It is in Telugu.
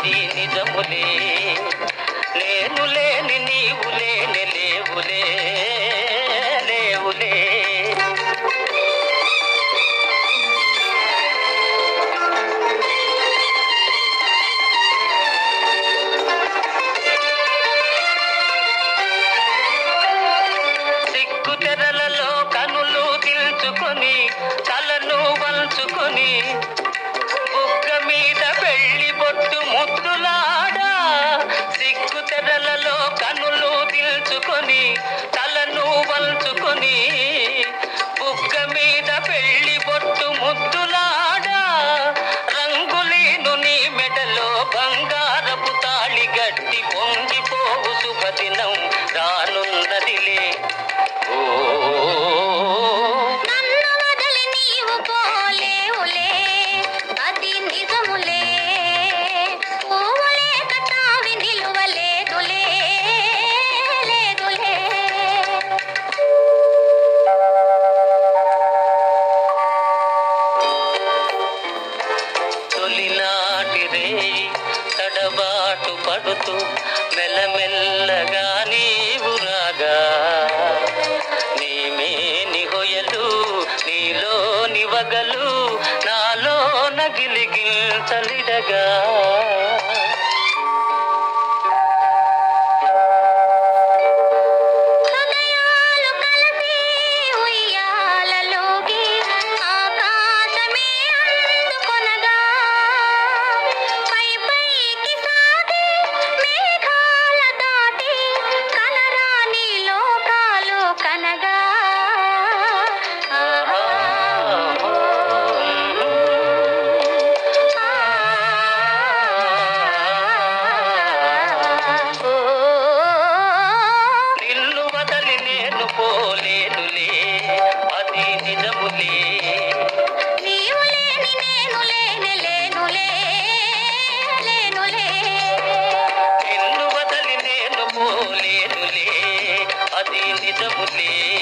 అది నిజములే. నేను లేని నీవు లేని లేవులే లేవులే. సిగ్గు తెరలలో కనులు దిల్చుకొని తలను వంచుకొని బుగ్గ మీద పెళ్లి బొట్టు ముద్దులాడా. సిగ్గు తెరలలో కనులు దిల్చుకొని తలను వంచుకొని బుగ్గ మీద పెళ్లి బొట్టు ముద్దులాడా. రంగులేను నీ మెడలో బంగారపు తాళి గట్టి పొంగిపోవు శుభదినం రానున్నదిలే. ఓ నన్ను వదిలి నీవు పోలేవులే, అది నిజములే. పువ్వులేక తావి నిలువలేదులే లేదులే. తొలినాటి రేయి తడబాటు పడుతూ మెల్లమెల్లగా నీవు రాగా. నీమేని హొయలు నీలోని వగలు నాలో నగిలిగిల్తలిడగా. హృదయాలు కలిసి ఉయ్యాలలోకి ఆకాశమే అందుకొనగా. పై పైకి సాగి మేఘాల దాటి కనరాని లోకాలు కనగా. నిన్ను వదలి నేను పోలేనులే, అది నిజములే. నీవు లేని నేను లేని లేనులే లేనులే. నిన్ను వదలి నేను పోలేనులే, అది నిజములే.